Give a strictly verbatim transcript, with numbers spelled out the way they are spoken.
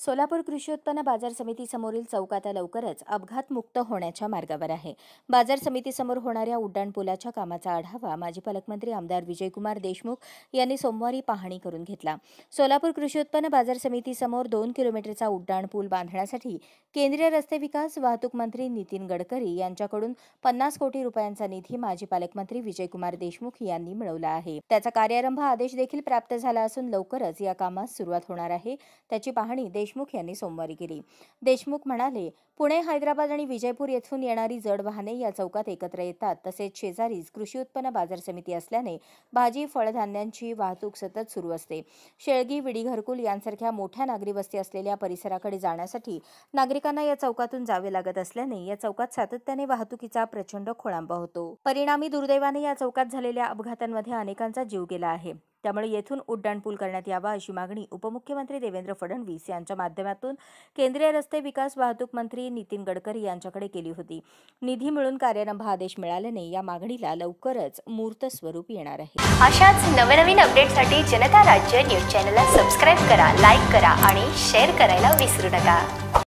सोलापूर कृषी उत्पन्न बाजार समिती समोरील चौक आता लवकरच अपघातमुक्त होण्याच्या मार्गावर आहे। बाजार समितीसमोर होणाऱ्या उड्डाणपुलाच्या कामाचा आढावा माजी पालकमंत्री आमदार विजयकुमार देशमुख यांनी सोमवारी पाहणी करून घेतला। सोलापूर कृषी उत्पन्न बाजार समितीसमोर दोन किलोमीटरचा उड्डाणपूल बांधण्यासाठी केंद्रीय रस्ते विकास वाहतूक मंत्री नितीन गडकरी यांच्याकडून पन्नास कोटी रुपयांचा निधी माजी पालकमंत्री विजयकुमार देशमुख यांनी मिळवला आहे। त्याचा कार्यारंभ आदेश देखील प्राप्त झाला असून लवकरच या कामास सुरुवात होणार आहे। त्याची पाहणी देशमुख यांनी सोमवारी केली। देशमुख म्हणाले, पुणे, हैदराबाद आणि विजयपूर येथून येणारी जड वाहने या चौकात एकत्र येतात। तसेच शेजारीच कृषी उत्पन्न बाजार समिती असल्याने भाजी फळधान्यांची वाहतूक सतत सुरू असते। शेळगी, विडी, घरकुल यांसारख्या मोठ्या नागरी वस्ती असलेल्या परिसराकडे जाण्यासाठी नागरिकांना या चौकातून जावे लागत असल्याने या चौकात सातत्याने वाहतुकीचा प्रचंड खोळंबा होतो। परिणामी दुर्दैवाने या चौकात झालेल्या अपघातांमध्ये अनेकांचा जीव गेला आहे। त्यामुळे येथून उड्डाणपूल करण्यात यावा अशी मागणी उपमुख्यमंत्री देवेंद्र फडणवीस यांच्या माध्यमातून केंद्रीय रस्ते विकास वाहतूक मंत्री नितीन गडकरी यांच्याकडे केली होती। निधी मिळून कार्यारंभ आदेश मिळाल्याने या मागणीला लवकरच मूर्त स्वरूप येणार आहे। अशाच नवनवीन अपडेटसाठी जनता राज्य न्यूज चॅनलला सबस्क्राईब करा, लाईक करा आणि शेअर करायला विसरू नका।